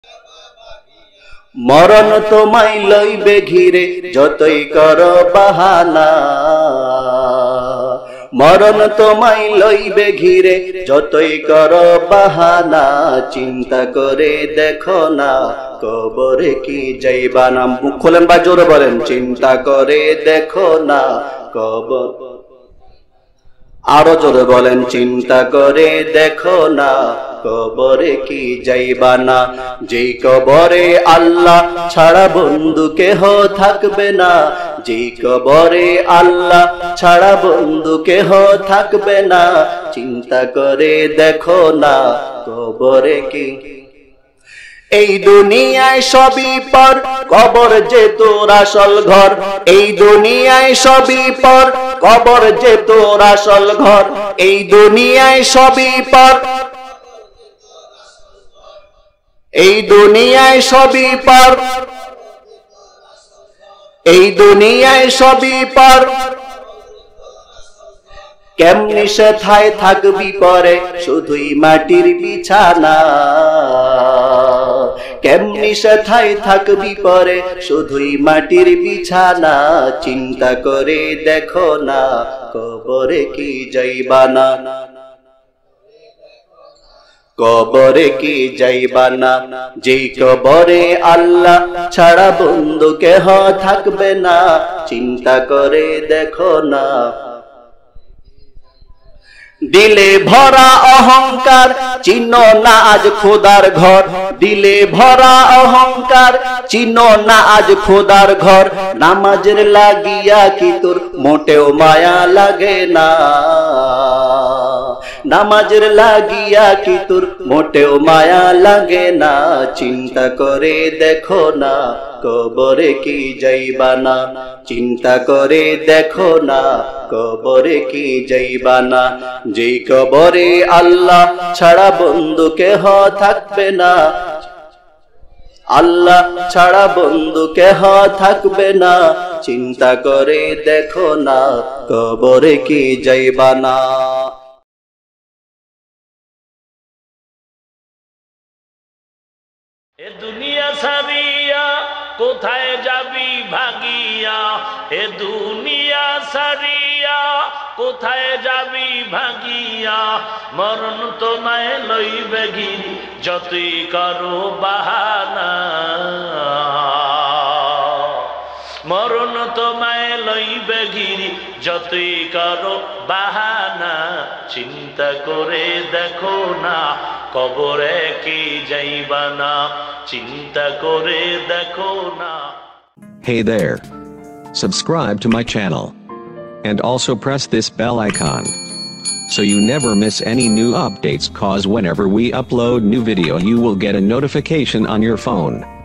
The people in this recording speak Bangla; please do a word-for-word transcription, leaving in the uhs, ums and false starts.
মরণ তোমায় লইবে ঘিরে যতই করো বাহানা, মরণ তোমায় লইবে ঘিরে যতই করো বাহানা, চিন্তা করে দেখো না কবরে কি যাইবা না। মুখ খোলেন বা জোরে বলেন, চিন্তা করে দেখো না কবর। আরো জোরে বলেন, চিন্তা করে দেখো না কবরে কি যাইবা না। যেই কবরে আল্লাহ ছাড়া বন্ধু কেহ থাকবে না, যেই কবরে আল্লাহ ছাড়া বন্ধু কেহ থাকবে না, চিন্তা করে দেখো না কবরে কি। এই দুনিয়ায় সবই পর, কবর যে তোর আসল ঘর। এই দুনিয়ায় সবই পর, কবর যে তোর আসল ঘর। এই দুনিয়ায় সবই পর, এই দুনিয়ায় সবই পর, এই দুনিয়ায় সবই পর। কেমনি সেথায় থাকবি পরে শুধুই মাটির বিছানা, কেমনি সেথায় থাকবি পরে শুধুই মাটির বিছানা, চিন্তা করে দেখো না কবরে কি যাইবা না, কবরে কি যাইবা না। যেই কবরে আল্লাহ ছাড়া বন্ধু কেহ থাকবে না, চিন্তা করে দেখো না। দিলে ভরা অহংকার চিনো না আজ খোদার ঘর, দিলে ভরা অহংকার চিনো না আজ খোদার ঘর। নামাজের লাগিয়া কি তোর মোটেও মায়া লাগে না, নামাজের লাগিয়া কি তোর মোটেও মায়া লাগে না, চিন্তা করে দেখো না কবরে কি যাইবা না, চিন্তা করে দেখো না কবরে কি যাইবা না। যেই কবরে আল্লাহ ছাড়া বন্ধু কেহ থাকবে না, আল্লাহ ছাড়া বন্ধু কেহ থাকবে না, চিন্তা করে দেখো না কবরে কি যাইবা না। এ দুনিয়া সারিয়া কোথায় যাবি ভাগিয়া, এ দুনিয়া সারিয়া কোথায় যাবি ভাগিয়া, মরণ তোমায় লইবে ঘিরি যতই করো বাহানা, মরণ তোমায় লইবে ঘিরি যতই করো বাহানা, চিন্তা করে দেখো না কবরে কি যাইবা না, চিন্তা করে দেখো না। Hey there. Subscribe to my channel. And also press this bell icon, so you never miss any new updates, cause whenever we upload new video you will get a notification on your phone.